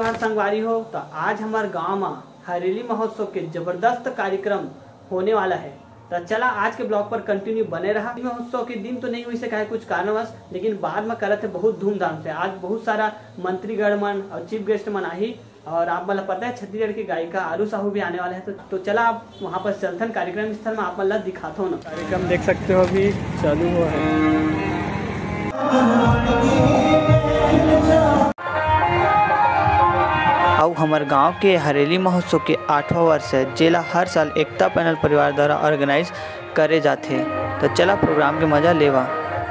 नमस्कार संगवारी हो। तो आज हमारे गांव में हरेली महोत्सव के जबरदस्त कार्यक्रम होने वाला है। तो चला आज के ब्लॉग पर कंटिन्यू बने रहा। महोत्सव के दिन तो नहीं हुई से कहे कुछ कारणवश, लेकिन बाद में करते बहुत धूमधाम से। आज बहुत सारा मंत्रीगण मन और चीफ गेस्ट मन आई और आप मतलब पता है छत्तीसगढ़ की गायिका आरू साहू भी आने वाले हैं। तो चला आप वहाँ पर चलथन कार्यक्रम स्थल में आप मतलब दिखाता हूँ ना। कार्यक्रम देख सकते हो अभी चालू हुआ है। अब हमारे गांव के हरेली महोत्सव के 8वां वर्ष है, जेला हर साल एकता पैनल परिवार द्वारा ऑर्गेनाइज करे जाते। तो चला प्रोग्राम के मजा लेवा।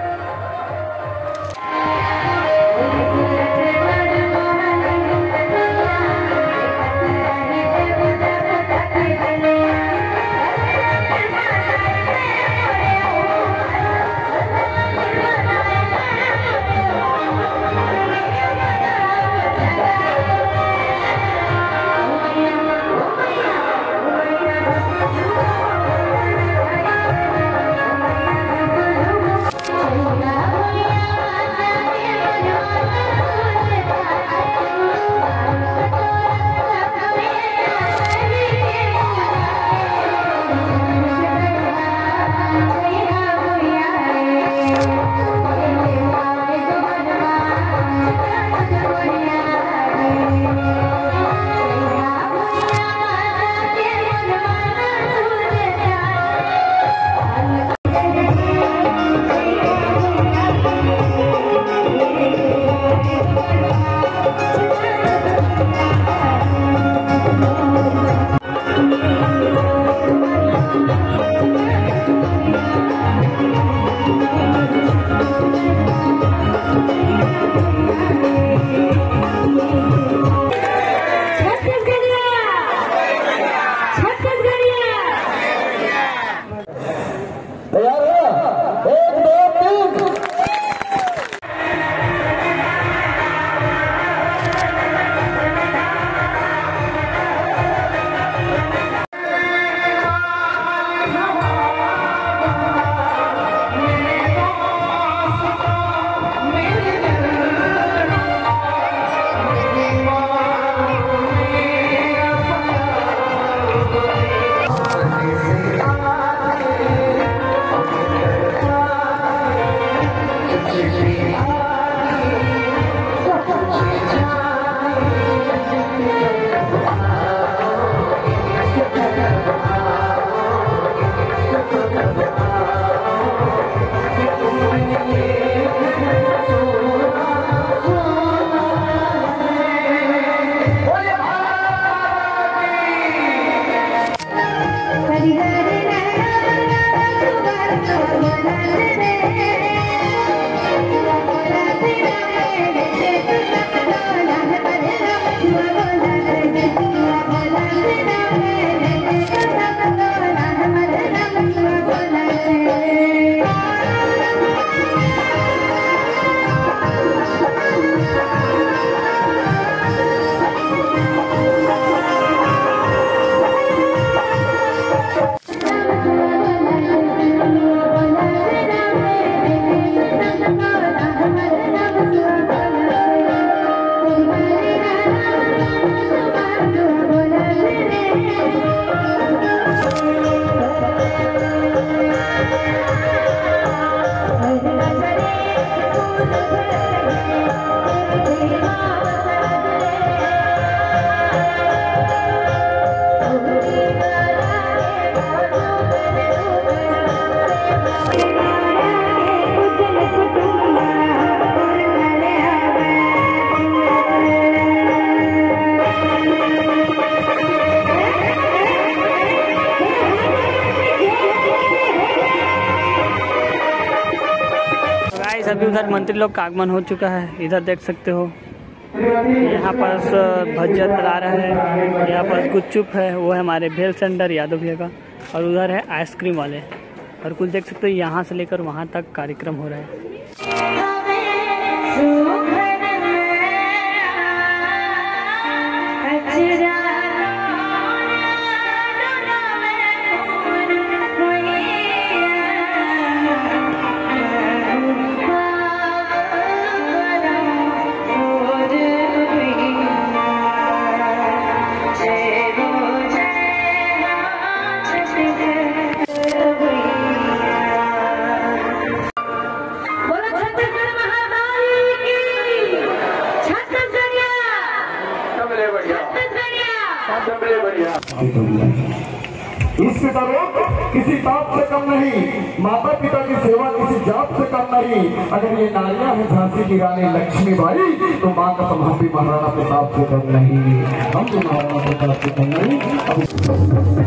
अभी उधर मंत्री लोग का आगमन हो चुका है। इधर देख सकते हो यहाँ पर भजिया तला रहा है, यहाँ पर गुपचुप है, वो है हमारे भेल सेंटर यादव भैया का, और उधर है आइसक्रीम वाले। और कुछ देख सकते हो यहाँ से लेकर वहाँ तक कार्यक्रम हो रहा है। इसकी तरह किसी बाप से कम नहीं, माता पिता की सेवा किसी जात से कम नहीं। अगर ये नारियां हैं झांसी की रानी लक्ष्मीबाई, तो माँ का हम भी महाराणा प्रताप से कम नहीं, हम भी महाराणा प्रताप से कम नहीं।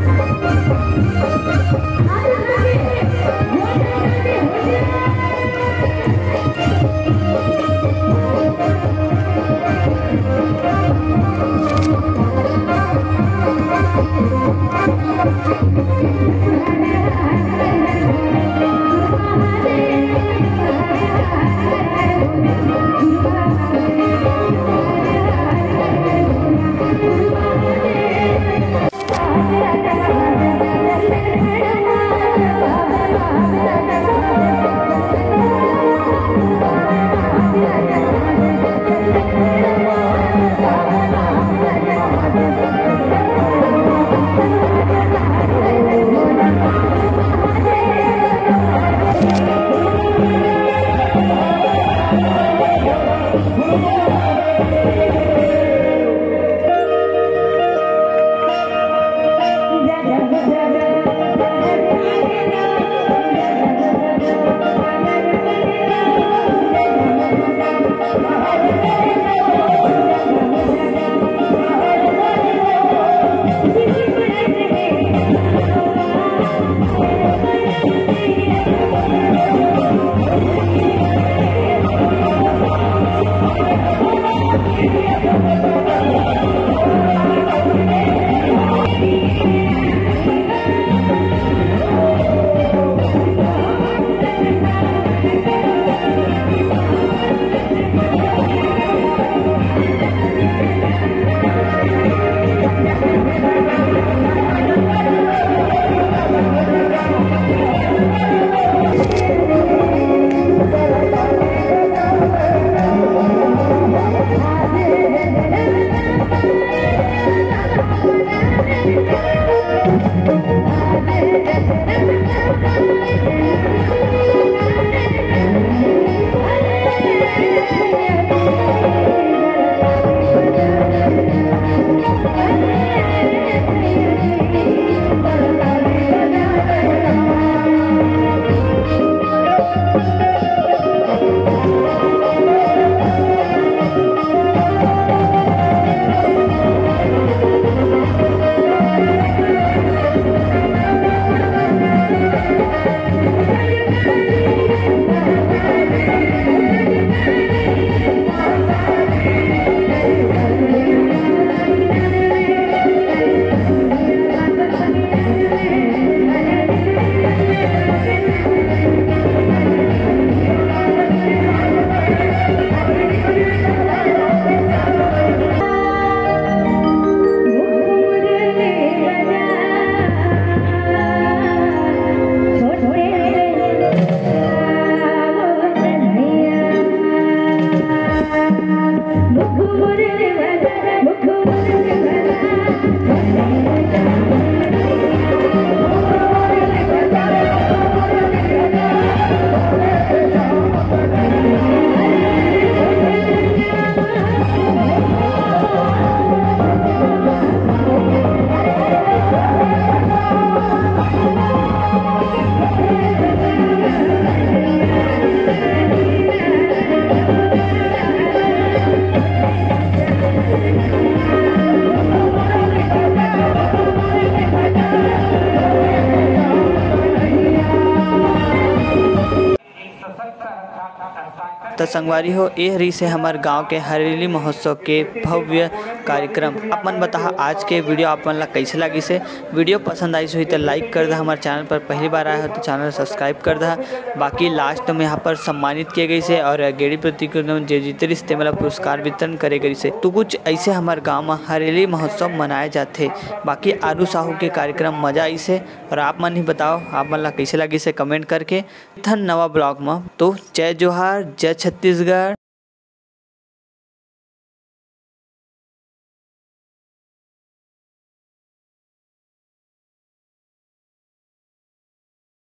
तो संगवारी हो ए हरी से हमार गांव के हरेली महोत्सव के भव्य कार्यक्रम आप मन बता। आज के वीडियो आप मन ला कैसे लगी से वीडियो पसंद आई हुई तो लाइक कर दा, हमारे चैनल पर पहली बार आया हो तो चैनल सब्सक्राइब कर दा। बाकी लास्ट में यहाँ पर सम्मानित किए गई से और गेड़ी प्रतियोगिता जो जीते रिश्ते वाला पुरस्कार वितरण करे गई से। तो कुछ ऐसे हमारे गाँव में हरेली महोत्सव मनाए जाते। बाकी आरू साहू के कार्यक्रम मजा आई से और आप मन ही बताओ आप मन ला कैसे लगी से कमेंट करके। नवा ब्लॉग में तो जय जोहार, जय छत्तीसगढ़।